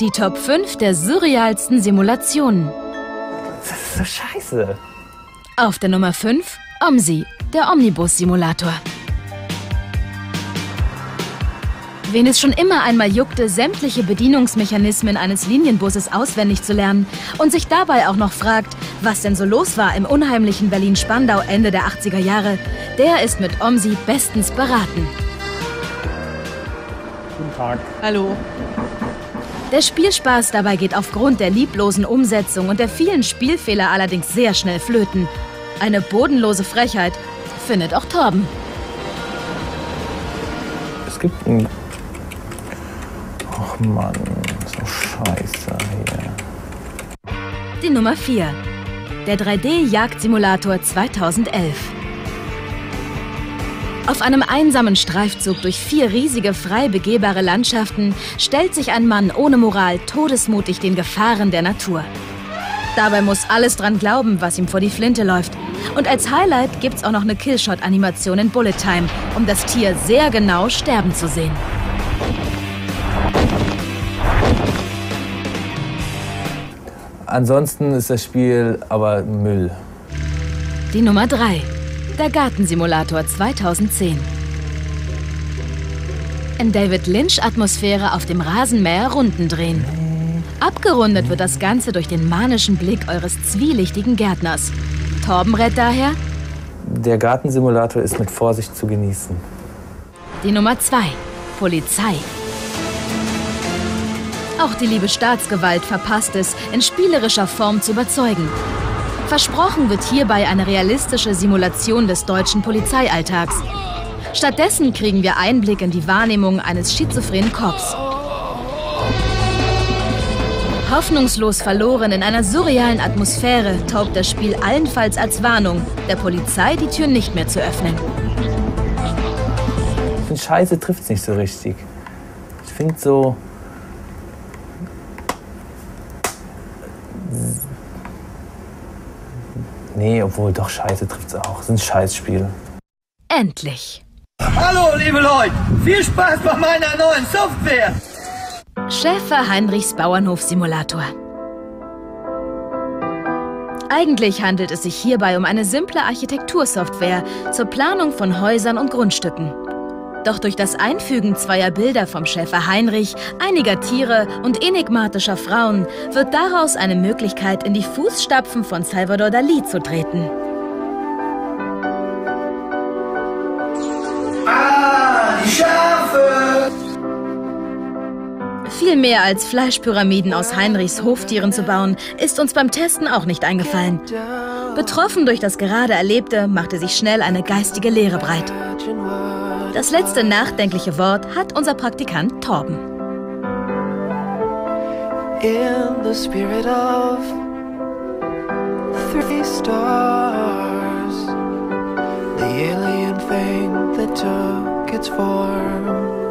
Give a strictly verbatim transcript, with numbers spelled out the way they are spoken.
Die Top fünf der surrealsten Simulationen. Das ist so scheiße. Auf der Nummer fünf, OMSI, der Omnibus-Simulator. Wen es schon immer einmal juckte, sämtliche Bedienungsmechanismen eines Linienbusses auswendig zu lernen und sich dabei auch noch fragt, was denn so los war im unheimlichen Berlin-Spandau Ende der achtziger Jahre, der ist mit OMSI bestens beraten. Guten Tag. Hallo. Der Spielspaß dabei geht aufgrund der lieblosen Umsetzung und der vielen Spielfehler allerdings sehr schnell flöten. Eine bodenlose Frechheit, findet auch Torben. Es gibt ein... Ach Mann, so scheiße hier. Die Nummer vier. Der drei D-Jagdsimulator zweitausendelf. Auf einem einsamen Streifzug durch vier riesige, frei begehbare Landschaften stellt sich ein Mann ohne Moral todesmutig den Gefahren der Natur. Dabei muss alles dran glauben, was ihm vor die Flinte läuft. Und als Highlight gibt's auch noch eine Killshot-Animation in Bullet Time, um das Tier sehr genau sterben zu sehen. Ansonsten ist das Spiel aber Müll. Die Nummer drei. Der Gartensimulator zweitausendzehn. In David Lynch-Atmosphäre auf dem Rasenmäher Runden drehen. Abgerundet wird das Ganze durch den manischen Blick eures zwielichtigen Gärtners. Torben rät daher: Der Gartensimulator ist mit Vorsicht zu genießen. Die Nummer zwei. Polizei. Auch die liebe Staatsgewalt verpasst es, in spielerischer Form zu überzeugen. Versprochen wird hierbei eine realistische Simulation des deutschen Polizeialltags. Stattdessen kriegen wir Einblick in die Wahrnehmung eines schizophrenen Cops. Hoffnungslos verloren in einer surrealen Atmosphäre taugt das Spiel allenfalls als Warnung, der Polizei die Tür nicht mehr zu öffnen. Ich finde, Scheiße trifft es nicht so richtig. Ich finde so... Nee, obwohl, doch, Scheiße trifft's auch. Das ist ein Scheißspiel. Endlich. Hallo, liebe Leute. Viel Spaß bei meiner neuen Software. Schäfer Heinrichs Bauernhof-Simulator. Eigentlich handelt es sich hierbei um eine simple Architektursoftware zur Planung von Häusern und Grundstücken. Doch durch das Einfügen zweier Bilder vom Schäfer Heinrich, einiger Tiere und enigmatischer Frauen wird daraus eine Möglichkeit, in die Fußstapfen von Salvador Dalí zu treten. Ah, die Schafe! Viel mehr als Fleischpyramiden aus Heinrichs Hoftieren zu bauen, ist uns beim Testen auch nicht eingefallen. Betroffen durch das gerade Erlebte, machte sich schnell eine geistige Leere breit. Das letzte nachdenkliche Wort hat unser Praktikant Torben. In the spirit of three stars, the alien thing that took its form